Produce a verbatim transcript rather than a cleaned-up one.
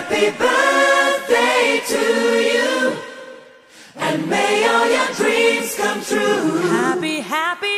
Happy birthday to you, and may all your dreams come true. Happy, happy